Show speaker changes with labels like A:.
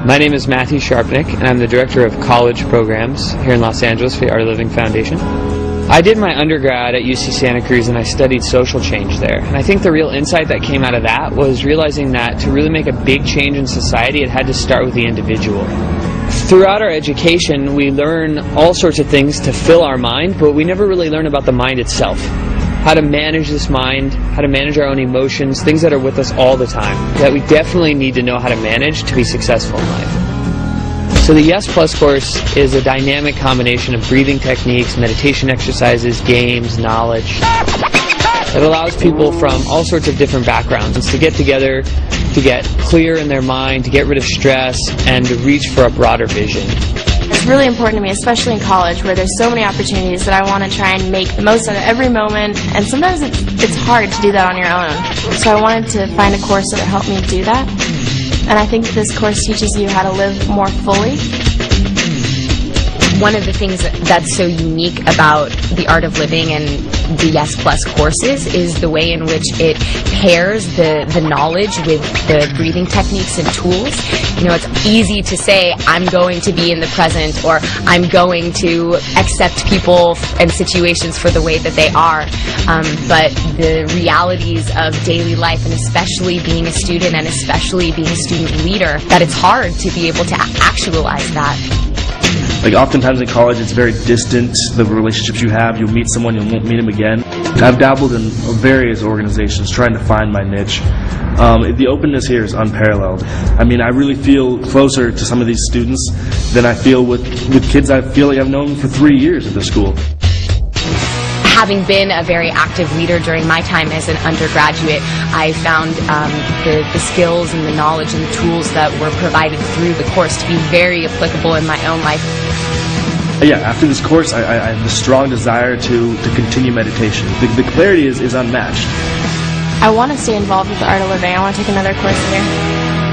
A: My name is Matthew Sharpnick, and I'm the Director of College Programs here in Los Angeles for the Art of Living Foundation. I did my undergrad at UC Santa Cruz and I studied social change there. And I think the real insight that came out of that was realizing that to really make a big change in society, it had to start with the individual. Throughout our education, we learn all sorts of things to fill our mind, but we never really learn about the mind itself. How to manage this mind, how to manage our own emotions, things that are with us all the time, that we definitely need to know how to manage to be successful in life. So the Yes Plus course is a dynamic combination of breathing techniques, meditation exercises, games, knowledge. It allows people from all sorts of different backgrounds to get together, to get clear in their mind, to get rid of stress, and to reach for a broader vision.
B: It's really important to me, especially in college, where there's so many opportunities that I want to try and make the most out of every moment, and sometimes it's hard to do that on your own. So I wanted to find a course that would help me do that, and I think this course teaches you how to live more fully.
C: One of the things that's so unique about the Art of Living and the Yes Plus courses is the way in which it pairs the knowledge with the breathing techniques and tools. You know, it's easy to say, I'm going to be in the present, or I'm going to accept people and situations for the way that they are. But the realities of daily life, and especially being a student and especially being a student leader, that it's hard to be able to actualize that.
D: Like oftentimes in college it's very distant, the relationships you have, you'll meet someone, you won't meet them again. I've dabbled in various organizations trying to find my niche. The openness here is unparalleled. I mean, I really feel closer to some of these students than I feel with kids I feel like I've known for 3 years at the school.
C: Having been a very active leader during my time as an undergraduate, I found the skills and the knowledge and the tools that were provided through the course to be very applicable in my own life.
D: Yeah, after this course, I have a strong desire to continue meditation. The clarity is unmatched.
B: I want to stay involved with the Art of Living. I want to take another course here.